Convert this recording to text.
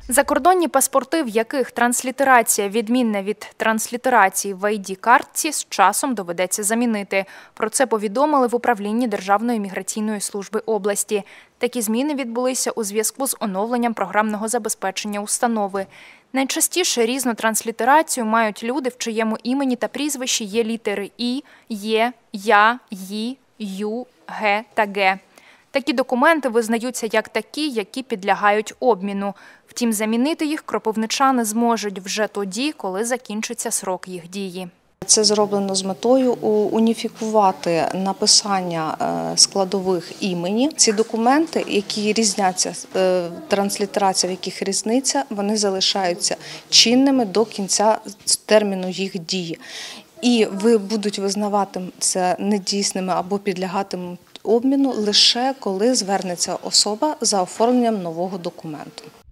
Закордонні паспорти, в яких транслітерація відмінна від транслітерації в ID-картці, з часом доведеться замінити. Про це повідомили в управлінні Державної міграційної служби області. Такі зміни відбулися у зв'язку з оновленням програмного забезпечення установи. Найчастіше різну транслітерацію мають люди, в чиєму імені та прізвищі є літери «і», «є», «я», «ї», «ю», «ге» та «ге». Такі документи визнаються як такі, які підлягають обміну. Втім, замінити їх кропивничани зможуть вже тоді, коли закінчиться срок їх дії. Це зроблено з метою уніфікувати написання складових імені. Ці документи, які різняться, транслітерація, в яких різниця, вони залишаються чинними до кінця терміну їх дії. І будуть визнаватися недійсними або підлягатимуть обміну лише коли звернеться особа за оформленням нового документу.